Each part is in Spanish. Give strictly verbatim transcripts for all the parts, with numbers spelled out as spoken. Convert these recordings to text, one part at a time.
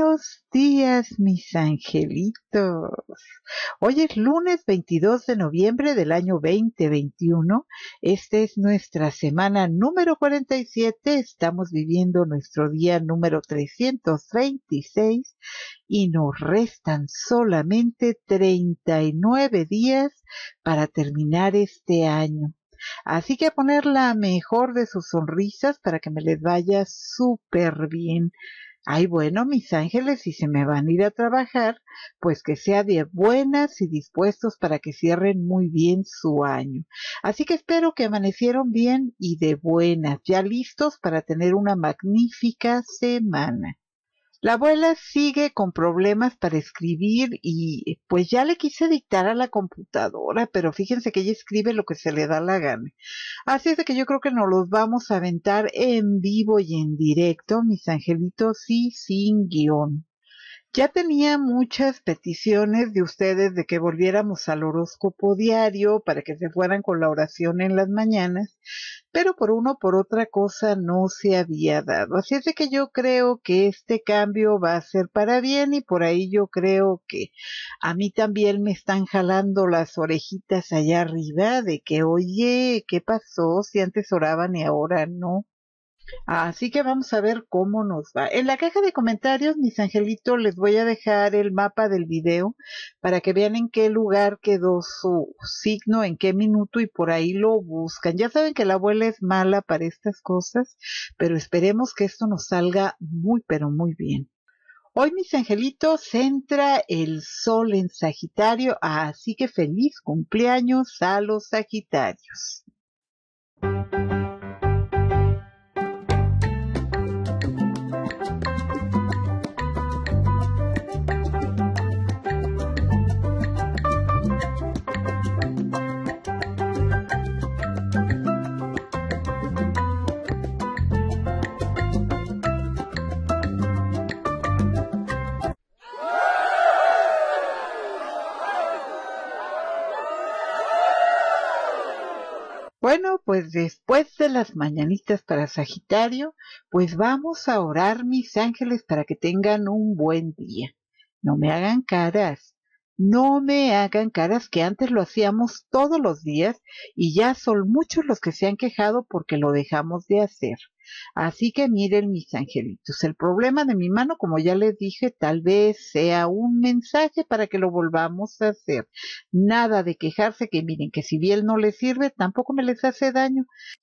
Buenos días, mis angelitos. Hoy es lunes veintidós de noviembre del año veinte veintiuno. Esta es nuestra semana número cuarenta y siete. Estamos viviendo nuestro día número trescientos veintiséis y nos restan solamente treinta y nueve días para terminar este año. Así que a poner la mejor de sus sonrisas para que me les vaya súper bien. Ay, bueno, mis ángeles, si se me van a ir a trabajar, pues que sea de buenas y dispuestos para que cierren muy bien su año. Así que espero que amanecieron bien y de buenas, ya listos para tener una magnífica semana. La abuela sigue con problemas para escribir y pues ya le quise dictar a la computadora, pero fíjense que ella escribe lo que se le da la gana. Así es de que yo creo que nos los vamos a aventar en vivo y en directo, mis angelitos, y sin guión. Ya tenía muchas peticiones de ustedes de que volviéramos al horóscopo diario para que se fueran con la oración en las mañanas, pero por una o por otra cosa no se había dado. Así es de que yo creo que este cambio va a ser para bien y por ahí yo creo que a mí también me están jalando las orejitas allá arriba de que, oye, ¿qué pasó? Si antes oraban y ahora no. Así que vamos a ver cómo nos va. En la caja de comentarios, mis angelitos, les voy a dejar el mapa del video para que vean en qué lugar quedó su signo, en qué minuto y por ahí lo buscan. Ya saben que la abuela es mala para estas cosas, pero esperemos que esto nos salga muy, pero muy bien. Hoy, mis angelitos, entra el sol en Sagitario, así que feliz cumpleaños a los Sagitarios. Bueno, pues después de las mañanitas para Sagitario, pues vamos a orar, mis ángeles, para que tengan un buen día. No me hagan caras, no me hagan caras, que antes lo hacíamos todos los días y ya son muchos los que se han quejado porque lo dejamos de hacer. Así que miren, mis angelitos, el problema de mi mano, como ya les dije, tal vez sea un mensaje para que lo volvamos a hacer. Nada de quejarse, que miren que si bien no les sirve, tampoco me les hace daño.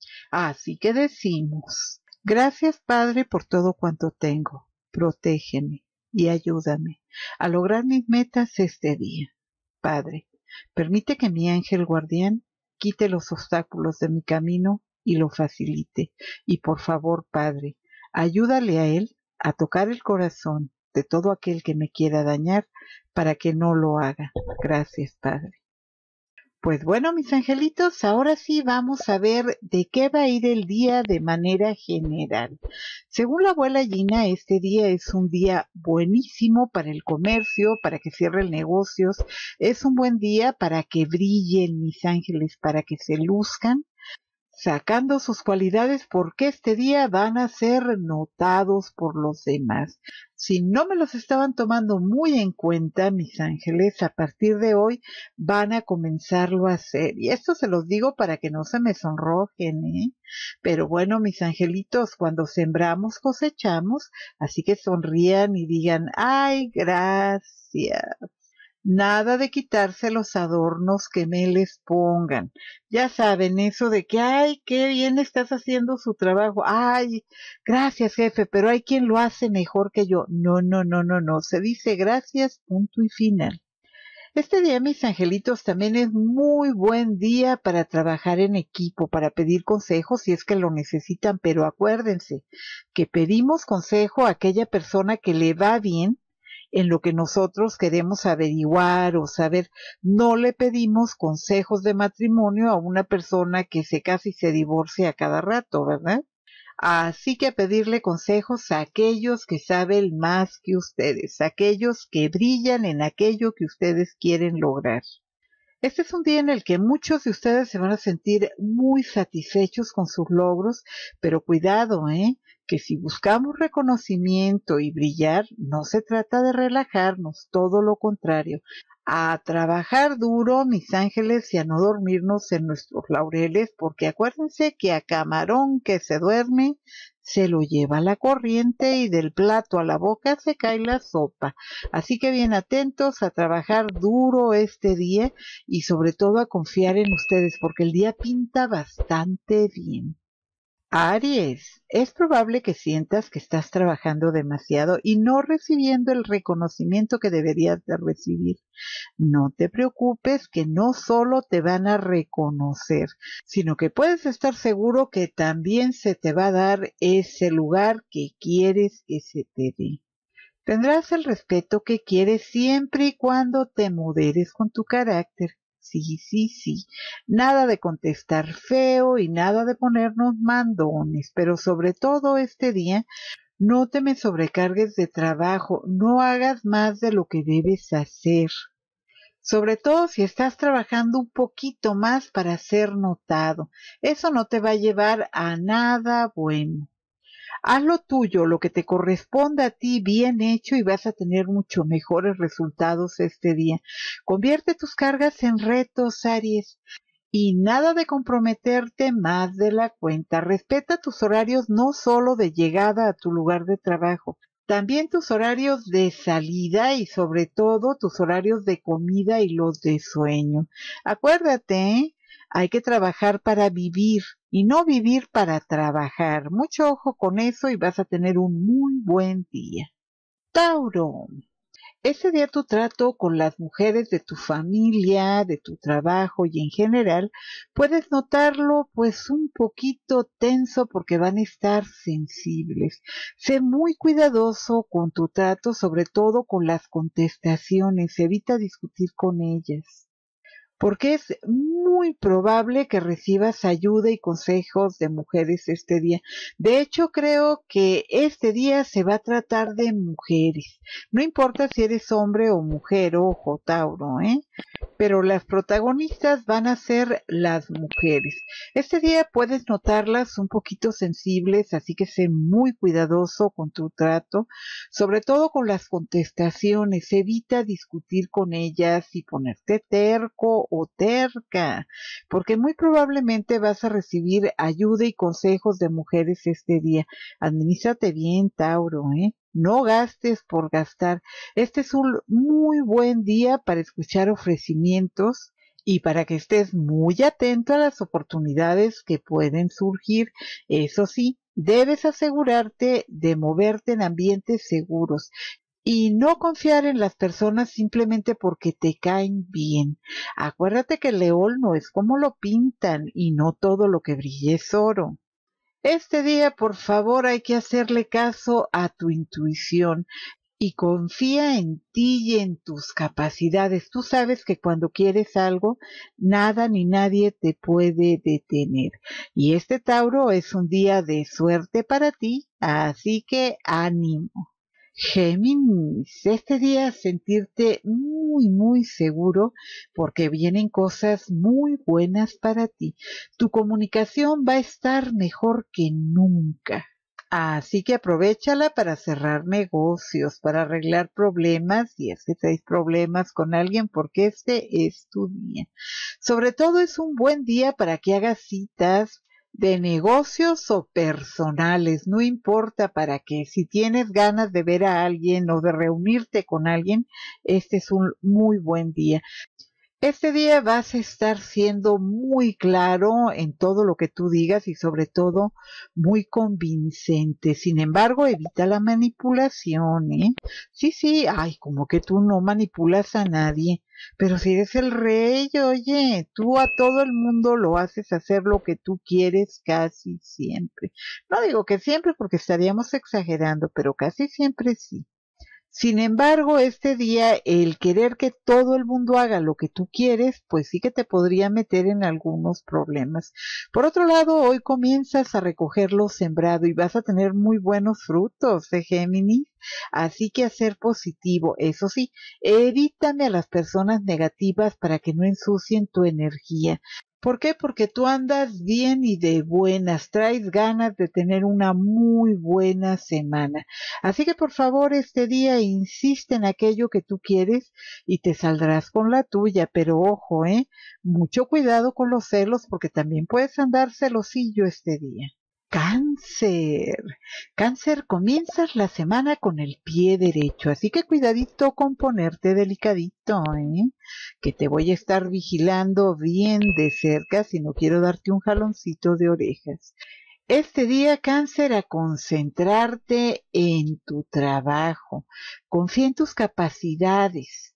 Así que decimos, gracias Padre por todo cuanto tengo. Protégeme y ayúdame a lograr mis metas este día. Padre, permite que mi ángel guardián quite los obstáculos de mi camino y lo facilite. Y por favor, Padre, ayúdale a él a tocar el corazón de todo aquel que me quiera dañar para que no lo haga. Gracias, Padre. Pues bueno, mis angelitos, ahora sí vamos a ver de qué va a ir el día de manera general. Según la abuela Gina, este día es un día buenísimo para el comercio, para que cierren negocios. Es un buen día para que brillen, mis ángeles, para que se luzcan, sacando sus cualidades, porque este día van a ser notados por los demás. Si no me los estaban tomando muy en cuenta, mis ángeles, a partir de hoy van a comenzarlo a hacer. Y esto se los digo para que no se me sonrojen, ¿eh? Pero bueno, mis angelitos, cuando sembramos cosechamos, así que sonrían y digan, ¡ay, gracias! Nada de quitarse los adornos que me les pongan. Ya saben, eso de que, ay, qué bien estás haciendo su trabajo. Ay, gracias, jefe, pero hay quien lo hace mejor que yo. No, no, no, no, no. Se dice gracias, punto y final. Este día, mis angelitos, también es muy buen día para trabajar en equipo, para pedir consejos si es que lo necesitan, pero acuérdense que pedimos consejo a aquella persona que le va bien en lo que nosotros queremos averiguar o saber. No le pedimos consejos de matrimonio a una persona que se casa y se divorcia a cada rato, ¿verdad? Así que a pedirle consejos a aquellos que saben más que ustedes, aquellos que brillan en aquello que ustedes quieren lograr. Este es un día en el que muchos de ustedes se van a sentir muy satisfechos con sus logros, pero cuidado, ¿eh? que si buscamos reconocimiento y brillar, no se trata de relajarnos, todo lo contrario, a trabajar duro, mis ángeles, y a no dormirnos en nuestros laureles, porque acuérdense que a camarón que se duerme, se lo lleva la corriente y del plato a la boca se cae la sopa. Así que bien atentos a trabajar duro este día y sobre todo a confiar en ustedes, porque el día pinta bastante bien. Aries, es probable que sientas que estás trabajando demasiado y no recibiendo el reconocimiento que deberías de recibir. No te preocupes, que no solo te van a reconocer, sino que puedes estar seguro que también se te va a dar ese lugar que quieres que se te dé. Tendrás el respeto que quieres siempre y cuando te moderes con tu carácter. Sí, sí, sí. Nada de contestar feo y nada de ponernos mandones, pero sobre todo este día, no te me sobrecargues de trabajo, no hagas más de lo que debes hacer. Sobre todo si estás trabajando un poquito más para ser notado. Eso no te va a llevar a nada bueno. Haz lo tuyo, lo que te corresponde a ti bien hecho y vas a tener mucho mejores resultados este día. Convierte tus cargas en retos, Aries. Y nada de comprometerte más de la cuenta. Respeta tus horarios no solo de llegada a tu lugar de trabajo, también tus horarios de salida y sobre todo tus horarios de comida y los de sueño. Acuérdate, ¿eh? Hay que trabajar para vivir y no vivir para trabajar. Mucho ojo con eso y vas a tener un muy buen día. Tauro. Ese día tu trato con las mujeres de tu familia, de tu trabajo y en general, puedes notarlo pues un poquito tenso porque van a estar sensibles. Sé muy cuidadoso con tu trato, sobre todo con las contestaciones, evita discutir con ellas, porque es muy probable que recibas ayuda y consejos de mujeres este día. De hecho, creo que este día se va a tratar de mujeres. No importa si eres hombre o mujer, ojo, Tauro, ¿eh? Pero las protagonistas van a ser las mujeres. Este día puedes notarlas un poquito sensibles, así que sé muy cuidadoso con tu trato, sobre todo con las contestaciones. Evita discutir con ellas y ponerte terco o terca, porque muy probablemente vas a recibir ayuda y consejos de mujeres este día. Administrate bien, Tauro, ¿eh? No gastes por gastar. Este es un muy buen día para escuchar ofrecimientos y para que estés muy atento a las oportunidades que pueden surgir. Eso sí, debes asegurarte de moverte en ambientes seguros y no confiar en las personas simplemente porque te caen bien. Acuérdate que el león no es como lo pintan y no todo lo que brilla es oro. Este día, por favor, hay que hacerle caso a tu intuición y confía en ti y en tus capacidades. Tú sabes que cuando quieres algo, nada ni nadie te puede detener. Y este Tauro es un día de suerte para ti, así que ánimo. Géminis, este día sentirte muy, muy seguro porque vienen cosas muy buenas para ti. Tu comunicación va a estar mejor que nunca. Así que aprovéchala para cerrar negocios, para arreglar problemas, si es que traes problemas con alguien, porque este es tu día. Sobre todo es un buen día para que hagas citas de negocios o personales, no importa para qué. Si tienes ganas de ver a alguien o de reunirte con alguien, este es un muy buen día. Este día vas a estar siendo muy claro en todo lo que tú digas y sobre todo muy convincente. Sin embargo, evita la manipulación, ¿eh? Sí, sí, ay, como que tú no manipulas a nadie. Pero si eres el rey, oye, tú a todo el mundo lo haces hacer lo que tú quieres casi siempre. No digo que siempre porque estaríamos exagerando, pero casi siempre sí. Sin embargo, este día el querer que todo el mundo haga lo que tú quieres, pues sí que te podría meter en algunos problemas. Por otro lado, hoy comienzas a recoger lo sembrado y vas a tener muy buenos frutos, ¿eh, Géminis? Así que a ser positivo. Eso sí, evítame a las personas negativas para que no ensucien tu energía, ¿Por qué? Porque tú andas bien y de buenas, traes ganas de tener una muy buena semana. Así que por favor este día insiste en aquello que tú quieres y te saldrás con la tuya, pero ojo, eh, mucho cuidado con los celos porque también puedes andar celosillo este día. Cáncer. Cáncer, comienzas la semana con el pie derecho, así que cuidadito con ponerte delicadito, ¿eh? Que te voy a estar vigilando bien de cerca si no quiero darte un jaloncito de orejas. Este día, Cáncer, a concentrarte en tu trabajo. Confía en tus capacidades.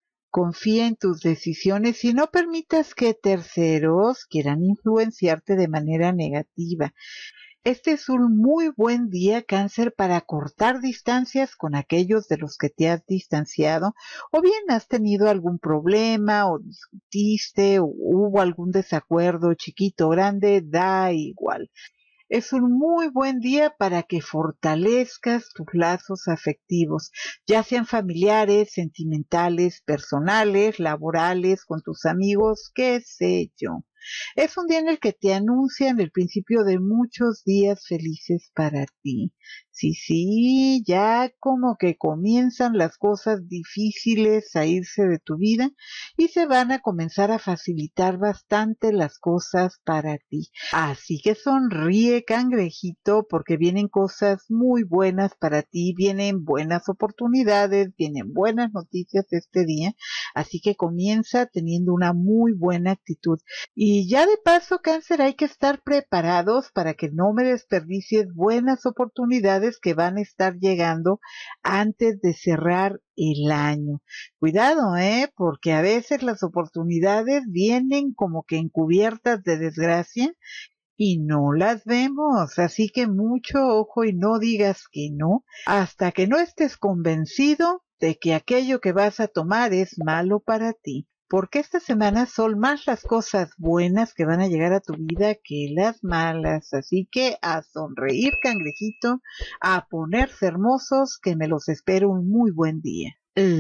Confía en tus decisiones y no permitas que terceros quieran influenciarte de manera negativa. Este es un muy buen día, Cáncer, para cortar distancias con aquellos de los que te has distanciado, o bien has tenido algún problema, o discutiste, o hubo algún desacuerdo chiquito o grande, da igual. Es un muy buen día para que fortalezcas tus lazos afectivos, ya sean familiares, sentimentales, personales, laborales, con tus amigos, qué sé yo. Es un día en el que te anuncian el principio de muchos días felices para ti. Sí, sí, ya como que comienzan las cosas difíciles a irse de tu vida y se van a comenzar a facilitar bastante las cosas para ti. Así que sonríe, cangrejito, porque vienen cosas muy buenas para ti, vienen buenas oportunidades, vienen buenas noticias este día, así que comienza teniendo una muy buena actitud. Y ya de paso, Cáncer, hay que estar preparados para que no me desperdicies buenas oportunidades que van a estar llegando antes de cerrar el año. Cuidado, ¿eh? Porque a veces las oportunidades vienen como que encubiertas de desgracia y no las vemos, así que mucho ojo y no digas que no hasta que no estés convencido de que aquello que vas a tomar es malo para ti. Porque esta semana son más las cosas buenas que van a llegar a tu vida que las malas. Así que a sonreír, cangrejito, a ponerse hermosos, que me los espero un muy buen día.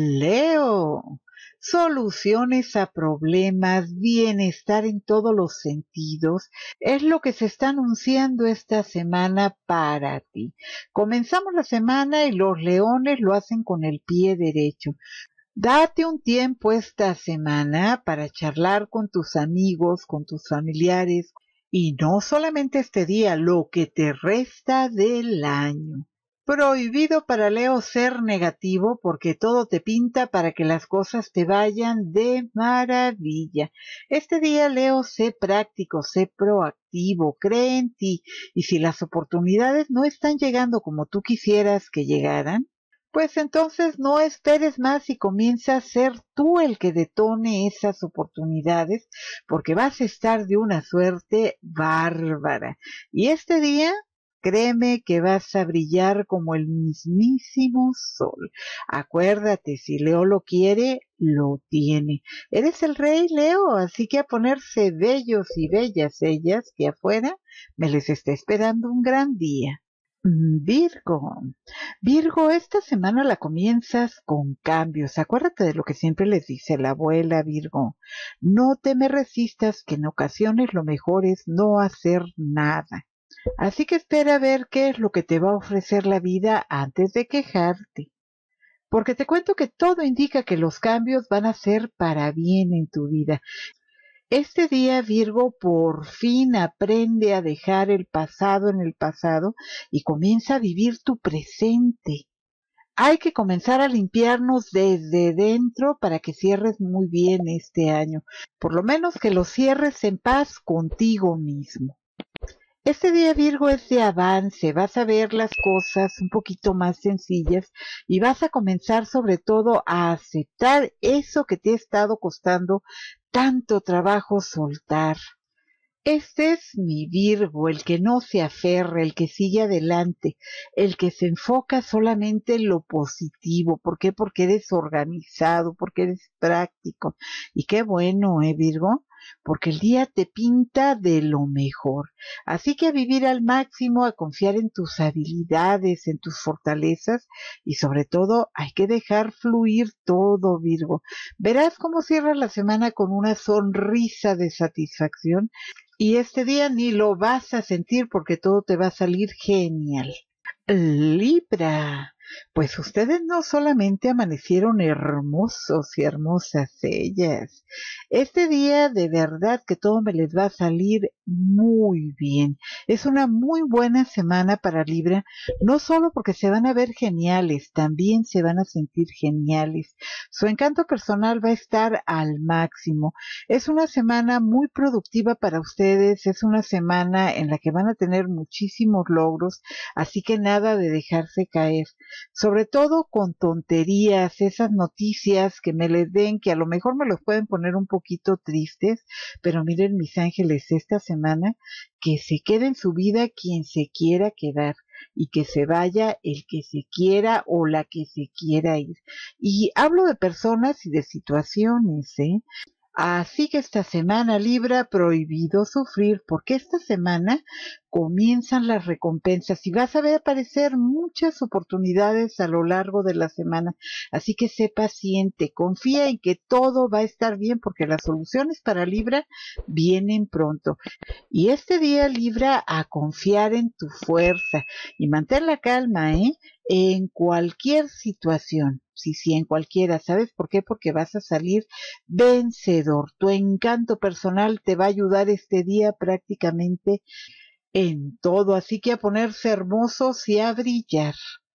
Leo. Soluciones a problemas, bienestar en todos los sentidos, es lo que se está anunciando esta semana para ti. Comenzamos la semana y los leones lo hacen con el pie derecho. Date un tiempo esta semana para charlar con tus amigos, con tus familiares, y no solamente este día, lo que te resta del año. Prohibido para Leo ser negativo porque todo te pinta para que las cosas te vayan de maravilla. Este día, Leo, sé práctico, sé proactivo, cree en ti, y si las oportunidades no están llegando como tú quisieras que llegaran, pues entonces no esperes más y comienza a ser tú el que detone esas oportunidades, porque vas a estar de una suerte bárbara. Y este día, créeme que vas a brillar como el mismísimo sol. Acuérdate, si Leo lo quiere, lo tiene. Eres el rey, Leo, así que a ponerse bellos y bellas ellas, que afuera me les está esperando un gran día. Virgo. Virgo, esta semana la comienzas con cambios. Acuérdate de lo que siempre les dice la abuela Virgo. No te me resistas, que en ocasiones lo mejor es no hacer nada. Así que espera a ver qué es lo que te va a ofrecer la vida antes de quejarte. Porque te cuento que todo indica que los cambios van a ser para bien en tu vida. Este día, Virgo, por fin aprende a dejar el pasado en el pasado y comienza a vivir tu presente. Hay que comenzar a limpiarnos desde dentro para que cierres muy bien este año. Por lo menos que lo cierres en paz contigo mismo. Este día, Virgo, es de avance, vas a ver las cosas un poquito más sencillas y vas a comenzar sobre todo a aceptar eso que te ha estado costando tanto trabajo soltar. Este es mi Virgo, el que no se aferra, el que sigue adelante, el que se enfoca solamente en lo positivo. ¿Por qué? Porque eres organizado, porque eres práctico. Y qué bueno, ¿eh, Virgo? porque el día te pinta de lo mejor. Así que a vivir al máximo, a confiar en tus habilidades, en tus fortalezas y sobre todo hay que dejar fluir todo, Virgo. Verás cómo cierras la semana con una sonrisa de satisfacción y este día ni lo vas a sentir porque todo te va a salir genial. Libra, pues ustedes no solamente amanecieron hermosos y hermosas ellas. Este día de verdad que todo me les va a salir muy bien. Es una muy buena semana para Libra, no solo porque se van a ver geniales, también se van a sentir geniales. Su encanto personal va a estar al máximo. Es una semana muy productiva para ustedes, es una semana en la que van a tener muchísimos logros, así que nada de dejarse caer. Sobre todo con tonterías, esas noticias que me les den, que a lo mejor me los pueden poner un poquito tristes, pero miren mis ángeles, esta semana que se quede en su vida quien se quiera quedar y que se vaya el que se quiera o la que se quiera ir. Y hablo de personas y de situaciones, ¿eh? Así que esta semana, Libra, prohibido sufrir, porque esta semana comienzan las recompensas y vas a ver aparecer muchas oportunidades a lo largo de la semana. Así que sé paciente, confía en que todo va a estar bien, porque las soluciones para Libra vienen pronto. Y este día, Libra, a confiar en tu fuerza y mantén la calma, ¿eh? En cualquier situación. Sí, sí, en cualquiera. ¿Sabes por qué? Porque vas a salir vencedor. Tu encanto personal te va a ayudar este día prácticamente en todo. Así que a ponerse hermosos y a brillar.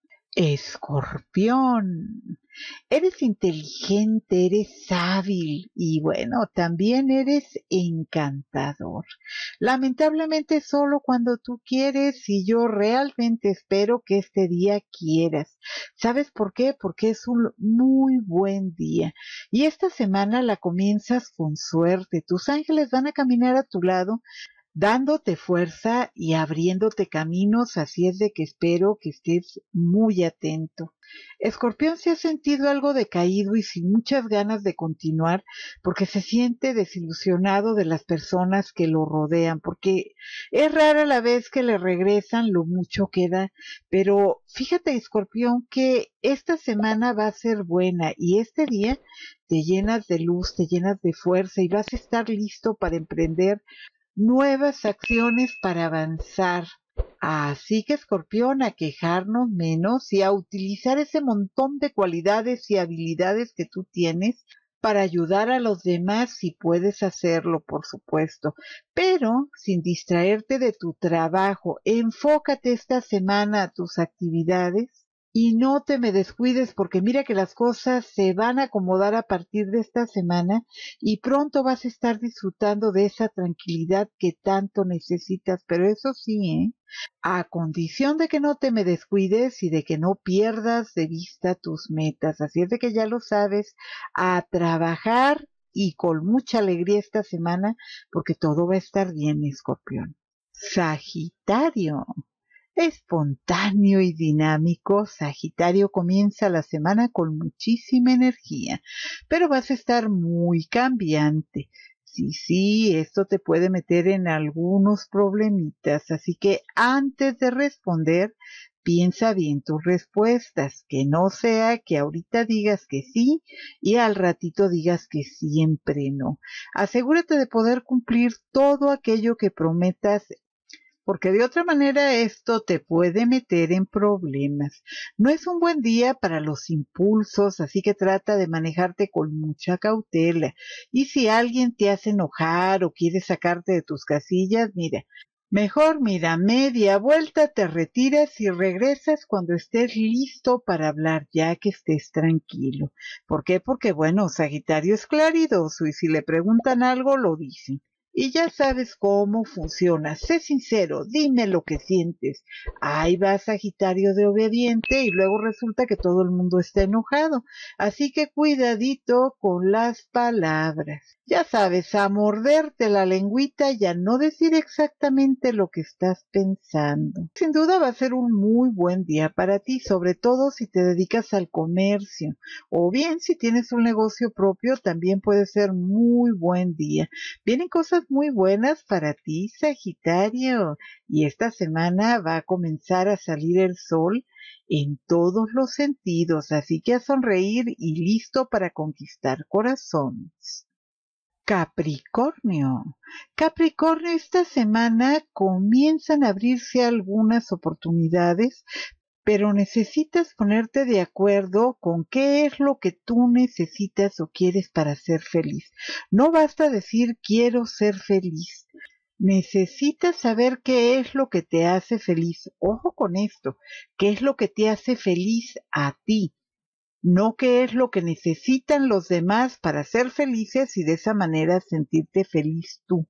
Escorpión, eres inteligente, eres hábil y bueno, también eres encantador. Lamentablemente solo cuando tú quieres y yo realmente espero que este día quieras. ¿Sabes por qué? Porque es un muy buen día y esta semana la comienzas con suerte. Tus ángeles van a caminar a tu lado dándote fuerza y abriéndote caminos, así es de que espero que estés muy atento. Escorpión se ha sentido algo decaído y sin muchas ganas de continuar porque se siente desilusionado de las personas que lo rodean, porque es rara la vez que le regresan lo mucho que da, pero fíjate, Escorpión, que esta semana va a ser buena y este día te llenas de luz, te llenas de fuerza y vas a estar listo para emprender nuevas acciones para avanzar. Así que, Escorpión, a quejarnos menos y a utilizar ese montón de cualidades y habilidades que tú tienes para ayudar a los demás si puedes hacerlo, por supuesto, pero sin distraerte de tu trabajo. Enfócate esta semana a tus actividades y no te me descuides porque mira que las cosas se van a acomodar a partir de esta semana y pronto vas a estar disfrutando de esa tranquilidad que tanto necesitas, pero eso sí, ¿eh? A condición de que no te me descuides y de que no pierdas de vista tus metas. Así es de que ya lo sabes, a trabajar y con mucha alegría esta semana porque todo va a estar bien, Escorpión. Sagitario. Espontáneo y dinámico, Sagitario comienza la semana con muchísima energía, pero vas a estar muy cambiante. Sí, sí, esto te puede meter en algunos problemitas, así que antes de responder, piensa bien tus respuestas, que no sea que ahorita digas que sí y al ratito digas que siempre no. Asegúrate de poder cumplir todo aquello que prometas porque de otra manera esto te puede meter en problemas. No es un buen día para los impulsos, así que trata de manejarte con mucha cautela. Y si alguien te hace enojar o quiere sacarte de tus casillas, mira, mejor mira, media vuelta, te retiras y regresas cuando estés listo para hablar, ya que estés tranquilo. ¿Por qué? Porque bueno, Sagitario es claridoso y si le preguntan algo lo dice. Y ya sabes cómo funciona. Sé sincero, dime lo que sientes. Ahí va Sagitario de obediente y luego resulta que todo el mundo está enojado. Así que cuidadito con las palabras. Ya sabes, a morderte la lengüita y a no decir exactamente lo que estás pensando. Sin duda va a ser un muy buen día para ti, sobre todo si te dedicas al comercio. O bien si tienes un negocio propio, también puede ser muy buen día. Vienen cosas muy buenas para ti, Sagitario, y esta semana va a comenzar a salir el sol en todos los sentidos, así que a sonreír y listo para conquistar corazones. Capricornio. Capricornio, esta semana comienzan a abrirse algunas oportunidades, pero necesitas ponerte de acuerdo con qué es lo que tú necesitas o quieres para ser feliz. No basta decir quiero ser feliz. Necesitas saber qué es lo que te hace feliz. Ojo con esto, qué es lo que te hace feliz a ti, no qué es lo que necesitan los demás para ser felices y de esa manera sentirte feliz tú.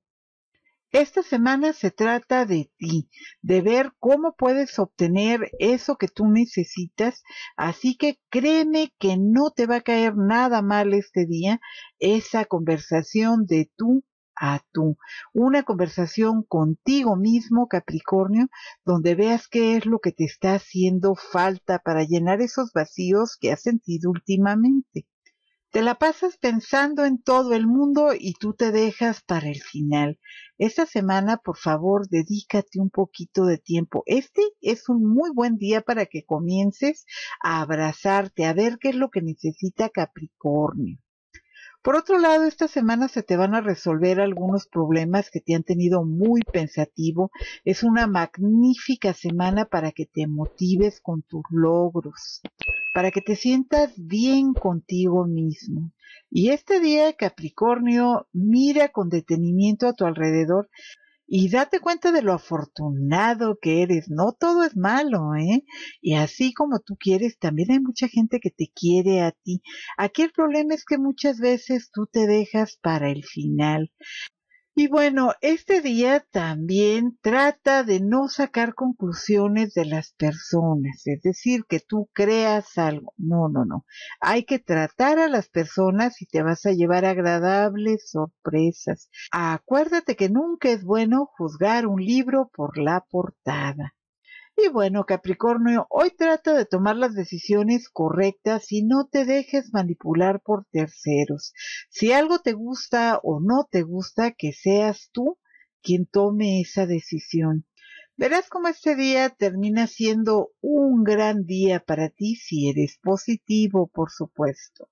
Esta semana se trata de ti, de ver cómo puedes obtener eso que tú necesitas, así que créeme que no te va a caer nada mal este día esa conversación de tú a tú, una conversación contigo mismo, Capricornio, donde veas qué es lo que te está haciendo falta para llenar esos vacíos que has sentido últimamente. Te la pasas pensando en todo el mundo y tú te dejas para el final. Esta semana, por favor, dedícate un poquito de tiempo. Este es un muy buen día para que comiences a abrazarte, a ver qué es lo que necesita Capricornio. Por otro lado, esta semana se te van a resolver algunos problemas que te han tenido muy pensativo. Es una magnífica semana para que te motives con tus logros, para que te sientas bien contigo mismo. Y este día, Capricornio, mira con detenimiento a tu alrededor y date cuenta de lo afortunado que eres. No todo es malo, ¿eh? Y así como tú quieres, también hay mucha gente que te quiere a ti. Aquí el problema es que muchas veces tú te dejas para el final. Y bueno, este día también trata de no sacar conclusiones de las personas, es decir, que tú creas algo. No, no, no. Hay que tratar a las personas y te vas a llevar agradables sorpresas. Acuérdate que nunca es bueno juzgar un libro por la portada. Y bueno, Capricornio, hoy trata de tomar las decisiones correctas y no te dejes manipular por terceros. Si algo te gusta o no te gusta, que seas tú quien tome esa decisión. Verás cómo este día termina siendo un gran día para ti si eres positivo, por supuesto.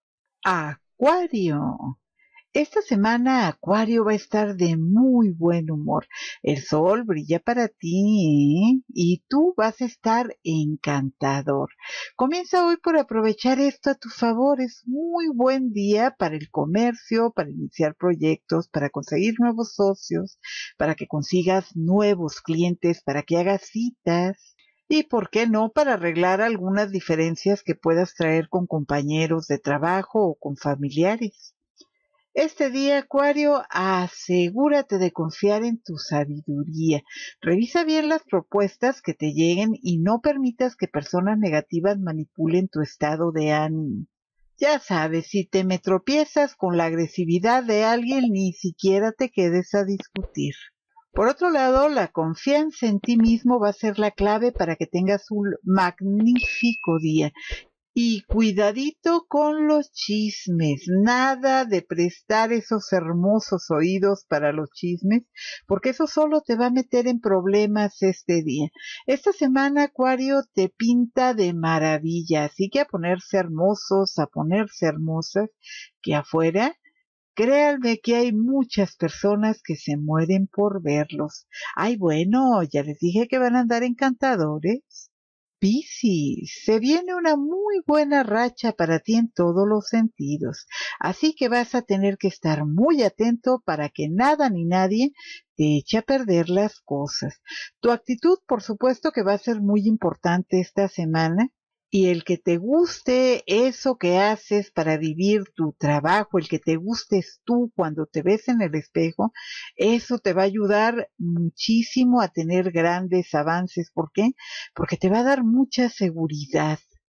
Acuario. Esta semana Acuario va a estar de muy buen humor. El sol brilla para ti, ¿eh? Y tú vas a estar encantador. Comienza hoy por aprovechar esto a tu favor. Es muy buen día para el comercio, para iniciar proyectos, para conseguir nuevos socios, para que consigas nuevos clientes, para que hagas citas. Y por qué no, para arreglar algunas diferencias que puedas traer con compañeros de trabajo o con familiares. Este día, Acuario, asegúrate de confiar en tu sabiduría. Revisa bien las propuestas que te lleguen y no permitas que personas negativas manipulen tu estado de ánimo. Ya sabes, si te me tropiezas con la agresividad de alguien, ni siquiera te quedes a discutir. Por otro lado, la confianza en ti mismo va a ser la clave para que tengas un magnífico día. Y cuidadito con los chismes, nada de prestar esos hermosos oídos para los chismes, porque eso solo te va a meter en problemas este día. Esta semana, Acuario, te pinta de maravilla, así que a ponerse hermosos, a ponerse hermosas, que afuera, créanme que hay muchas personas que se mueren por verlos. Ay, bueno, ya les dije que van a andar encantadores. Piscis, se viene una muy buena racha para ti en todos los sentidos, así que vas a tener que estar muy atento para que nada ni nadie te eche a perder las cosas. Tu actitud, por supuesto, que va a ser muy importante esta semana y el que te guste eso que haces para vivir tu trabajo, el que te gustes tú cuando te ves en el espejo, eso te va a ayudar muchísimo a tener grandes avances. ¿Por qué? Porque te va a dar mucha seguridad.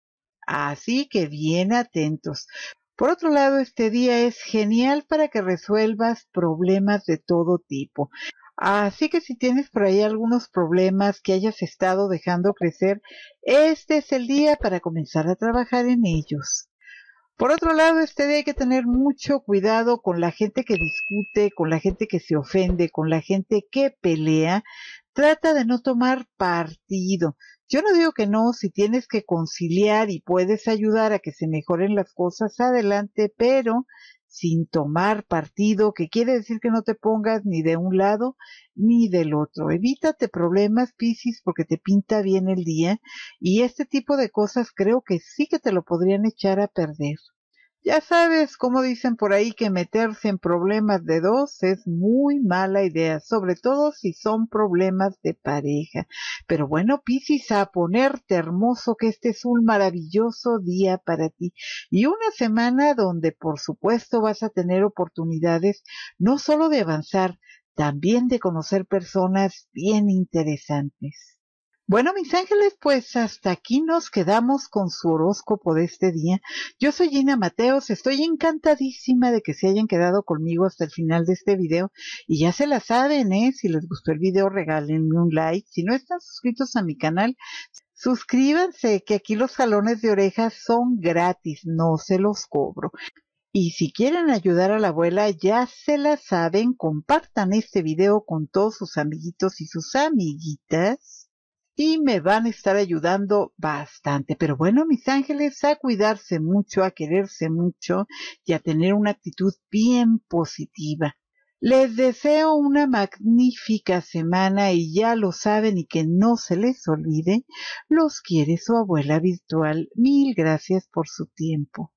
Así que bien atentos. Por otro lado, este día es genial para que resuelvas problemas de todo tipo. Así que si tienes por ahí algunos problemas que hayas estado dejando crecer, este es el día para comenzar a trabajar en ellos. Por otro lado, este día hay que tener mucho cuidado con la gente que discute, con la gente que se ofende, con la gente que pelea. Trata de no tomar partido. Yo no digo que no, si tienes que conciliar y puedes ayudar a que se mejoren las cosas, adelante, pero sin tomar partido, que quiere decir que no te pongas ni de un lado ni del otro. Evítate problemas, Piscis, porque te pinta bien el día y este tipo de cosas creo que sí que te lo podrían echar a perder. Ya sabes, como dicen por ahí, que meterse en problemas de dos es muy mala idea, sobre todo si son problemas de pareja. Pero bueno, Piscis, a ponerte hermoso, que este es un maravilloso día para ti y una semana donde por supuesto vas a tener oportunidades no solo de avanzar, también de conocer personas bien interesantes. Bueno, mis ángeles, pues hasta aquí nos quedamos con su horóscopo de este día. Yo soy Gina Mateos, estoy encantadísima de que se hayan quedado conmigo hasta el final de este video. Y ya se la saben, ¿eh? Si les gustó el video, regálenme un like. Si no están suscritos a mi canal, suscríbanse, que aquí los jalones de orejas son gratis, no se los cobro. Y si quieren ayudar a la abuela, ya se la saben, compartan este video con todos sus amiguitos y sus amiguitas y me van a estar ayudando bastante. Pero bueno, mis ángeles, a cuidarse mucho, a quererse mucho y a tener una actitud bien positiva. Les deseo una magnífica semana y ya lo saben y que no se les olvide, los quiere su abuela virtual. Mil gracias por su tiempo.